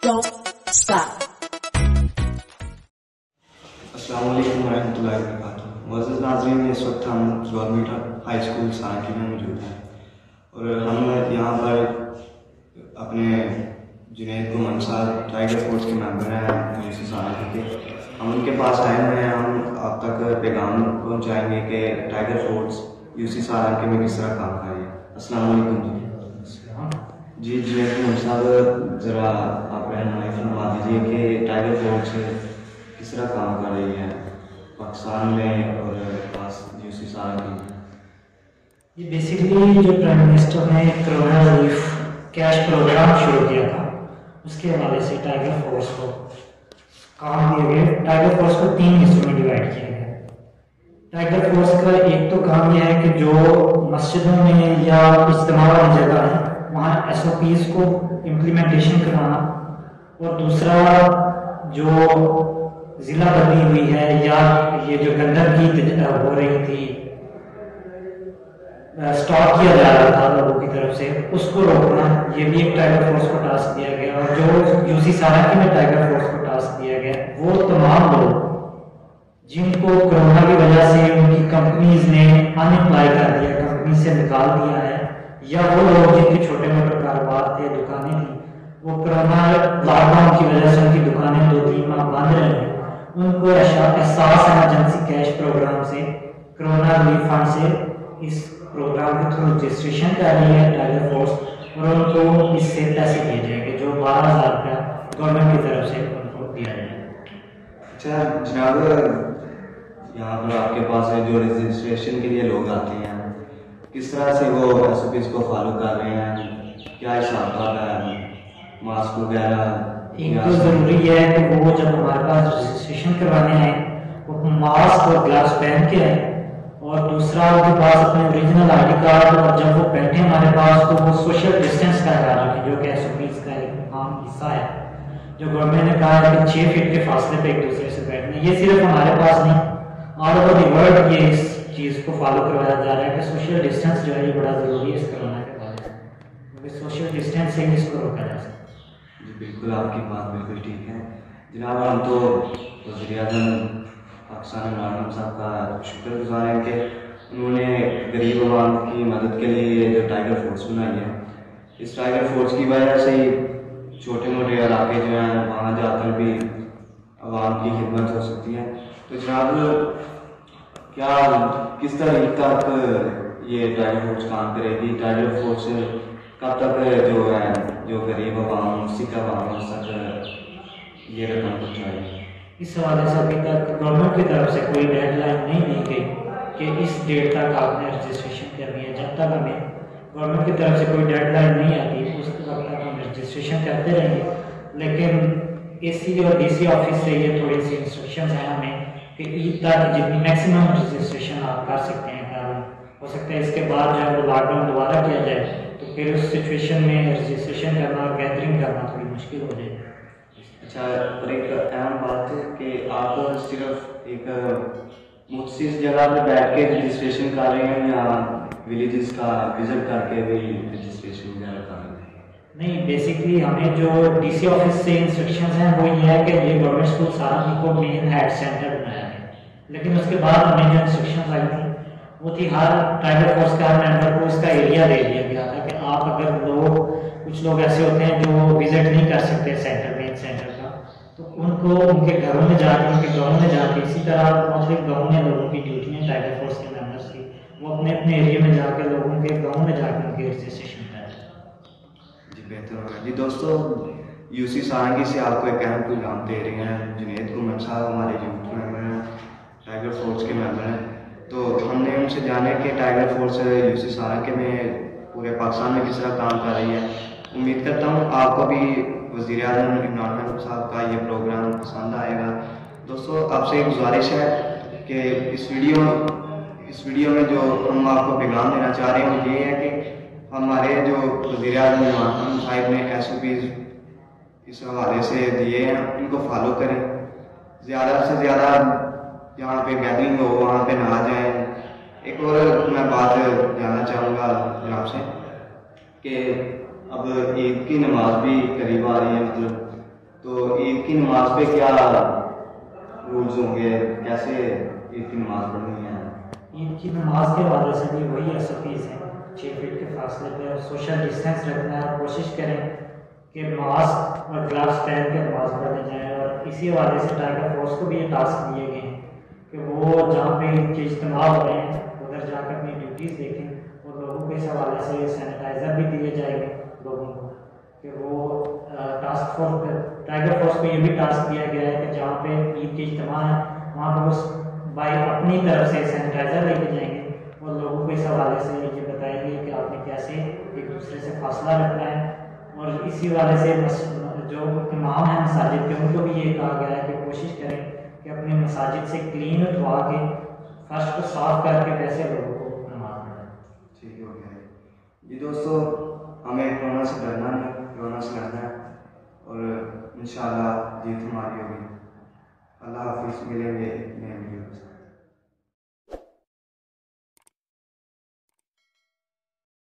Don't stop. अस्सलाम वालेकुम रहमतुल्लाहि व बरकातुहू। मुअज़्ज़िज़ नाज़रीन, इस वक्त हम गवर्नमेंट हाई स्कूल सारंगी में मौजूद हैं और हम यहाँ पर अपने जुनैद गुमान साहब टाइगर फोर्स के मेंबर हैं यूसी सारंगी के। हम उनके पास आए हुए हैं। हम आप तक पैगाम पहुँचाएंगे कि टाइगर फोर्स यूसी सारंगी में किस तरह काम कर रही है। अस्सलाम वालेकुम जी। जुनैद गुमान साहब, ज़रा आप रहनुमाई फरमा दीजिए कि टाइगर फोर्स किस तरह काम कर रही है पाकिस्तान में और खास यूसी सारंगी में। ये बेसिकली जो प्राइम मिनिस्टर ने कोरोना रिलीफ कैश प्रोग्राम शुरू किया था, उसके हवाले से टाइगर फोर्स को काम दिए गए। टाइगर फोर्स को 3 हिस्सों में डिवाइड किया गया। टाइगर फोर्स का एक तो काम यह है कि जो मस्जिदों में या इज्तिमा वाली जगह है वहाँ SOPs को इम्प्लीमेंटेशन करवाना, और दूसरा जो ज़िला बदली हुई है या ये जो गंदगी हो रही थी, स्टॉप किया जा रहा था लोगों की तरफ से, उसको रोकना, ये भी एक टाइगर फोर्स को टास्क दिया गया। और जो यूसी सारंगी में टाइगर फोर्स को टास्क दिया गया, वो तमाम लोग जिनको कोरोना की वजह से उनकी कंपनीज ने अनएम्प्लॉय कर दिया, कंपनी से निकाल दिया है, या वो लोग जिनके छोटे मोटे कारोबार थे, दुकानें थी, वो कोरोना लॉकडाउन की वजह से उनकी दुकानें 2-3 माह बंद रही, उनको एहसास इमरजेंसी कैश प्रोग्राम से, कोरोना रिलीफ फंड से इस प्रोग्राम के थ्रू रजिस्ट्रेशन कर रही है टाइगर फोर्स, और उनको इससे पैसे दिए जाएंगे जो 12,000 रुपया गवर्नमेंट की तरफ से उनको दिया जाएगा। अच्छा जनाब, यहाँ पर आपके पास जो रजिस्ट्रेशन के लिए लोग आते हैं, किस तरह से वो SOPs को फॉलो कर रहे हैं, क्या हिसाब है, मास्क वगैरह? एक तो ज़रूरी है कि वो जब हमारे पास रजिस्ट्रेशन करवाने आए वो मास्क और ग्लव्स पहन के आए, और दूसरा उनके पास अपने ओरिजिनल ID कार्ड, और जब वो बैठे हमारे पास तो वो सोशल डिस्टेंस का ख्याल रखें, जो कि SOPs का एक आम हिस्सा है। जो गवर्नमेंट ने कहा है कि 6 फीट के फासले पे एक दूसरे से बैठना, ये सिर्फ हमारे पास नहीं, ऑल ओवर द वर्ल्ड ये इस चीज़ को फॉलो करवाया जा रहा है कि सोशल डिस्टेंस जो है ये बड़ा ज़रूरी है इस कोरोना के बाद, क्योंकि सोशल डिस्टेंस से ही इसको रोका जा सकता है। जी बिल्कुल, आपकी बात बिल्कुल ठीक है जनाब। हम तो वज़ीर-ए-आज़म पाकिस्तान इमरान खान साहब का शुक्रगुज़ार हैं कि उन्होंने गरीब आवाम की मदद के लिए ये जो टाइगर फोर्स बनाई है। इस टाइगर फोर्स की वजह से ही छोटे मोटे इलाके जो हैं वहाँ जाकर भी आवाम की खिदमत हो सकती है। तो जनाब, क्या किस तरीके तक ये टाइगर फोर्स काम करेगी? टाइगर फोर्स कब तक जो है जो गरीब आवाम सिख आवाम तक ये रकम पहुँचाएगी? इस हवाले से अभी तक गवर्नमेंट की तरफ से कोई डेडलाइन नहीं दी गई कि इस डेट तक आपने रजिस्ट्रेशन करनी है। जब तक हमें गवर्नमेंट की तरफ से कोई डेडलाइन नहीं आती उस वक्त तक हम रजिस्ट्रेशन करते रहेंगे। लेकिन AC और DC ऑफिस से ये थोड़ी सी इंस्ट्रक्शन हैं हमें कि ईद तक जितनी मैक्सिमम रजिस्ट्रेशन आप कर सकते हैं हो सकता है इसके बाद जो है वो लॉकडाउन दोबारा किया जाए, तो फिर उस सिचुएशन में रजिस्ट्रेशन करना और गैदरिंग करना थोड़ी मुश्किल हो जाएगी। अच्छा, और एक अहम बात है कि आप सिर्फ एक मुख्तसिस जगह पे बैठ के रजिस्ट्रेशन कर रहे हैं या विलेजेस का विजिट करके भी रजिस्ट्रेशन वगैरह कर रहे हैं? नहीं, बेसिकली हमें जो DC ऑफिस से इंस्ट्रक्शंस हैं वो ये है कि ये गवर्नमेंट स्कूल सारंगी को मेन हेड सेंटर बनाया है, लेकिन उसके बाद हमें जो इंस्ट्रक्शंस आई थी वो थी हर टाइगर फोर्स का मेंबर को इसका एरिया दे दिया गया था कि आप अगर कुछ लोग ऐसे होते हैं जो विजिट नहीं कर सकते मेन सेंटर का, तो उनको उनके घरों में जाके उनके गाँव में जाके, इसी तरह मुख्तलिफ गाँव में लोगों की ड्यूटी है टाइगर फोर्स के मेंबर्स की, वो अपने अपने एरिया में जाकर लोगों के गाँव में जाकर उनके रजिस्ट्रेशन करें। जी बेहतर होगा। जी दोस्तों, यूसी सारंगी से आपको एक अहम पैगाम दे रहे हैं जुनैद गुमान साहब, हमारे यूथ मेंबर हैं, टाइगर फोर्स के मेंबर हैं। तो हमने उनसे जाने कि टाइगर फोर्स यूसी सारंगी में पूरे पाकिस्तान में किस तरह काम कर रही है। उम्मीद करता हूँ आपको भी वज़ीर-ए-आज़म इमरान खान साहब का ये प्रोग्राम पसंद आएगा। दोस्तों, आपसे एक गुजारिश है कि इस वीडियो में जो हम आपको पैगाम देना चाह रहे हैं वो ये है कि हमारे जो वज़ीर-ए-आज़म इमरान खान साहब ने SOPs इस हवाले से दिए हैं उनको फॉलो करें, ज़्यादा से ज़्यादा जहाँ पे गैदरिंग हो वहाँ पे ना जाएं। एक और मैं बात जानना चाहूँगा जनाब से कि अब ईद की नमाज भी करीब आ रही है, मतलब تو عید کی نماز پہ کیا رولز ہوں گے، کیسے عید کی نماز پڑھنی ہے؟ عید کی نماز کے حوالے سے بھی وہی SOPs ہیں، 6 فٹ کے فاصلے پہ اور سوشل ڈسٹینس رکھنا ہے، اور کوشش کریں کہ ماسک اور گلوز پہن کے نماز پڑھنے جائیں. اور اسی حوالے سے ٹائیگر فورس کو بھی یہ ٹاسک دیے گئے ہیں کہ وہ جہاں پہ ان کے اجتماع ہو رہے ہیں ادھر جا کر اپنی ڈیوٹیز دیکھیں، اور لوگوں کو اس حوالے سے سینیٹائزر بھی دیے جائیں گے لوگوں کو کہ وہ ٹاسک فورس ٹائیگر فورس کو یہ بھی ٹاسک دیا گیا ہے کہ جہاں پہ عید کے اجتماع ہے وہاں پہ وہ بائی اپنی طرف سے سینیٹائزر لے کے جائیں گے اور لوگوں کو اس حوالے سے یہ بتائیں گے کہ آپ نے کیسے ایک دوسرے سے فاصلہ رکھنا ہے. اور اسی حوالے سے جو امام ہیں مساجد کے ان کو بھی یہ کہا گیا ہے کہ کوشش کریں کہ اپنے مساجد سے کلین دھوا کے فرش کو صاف کر کے ویسے لوگوں کو نماز پڑھائیں. ٹھیک ہو گیا جی دوستو، ہمیں کرونا سے ڈرنا نہیں، کرونا سے لڑنا ہے اور انشاءاللہ جیت ہماری ہوگی. اللہ حافظ، ملیں گے نئے ویڈیو سے.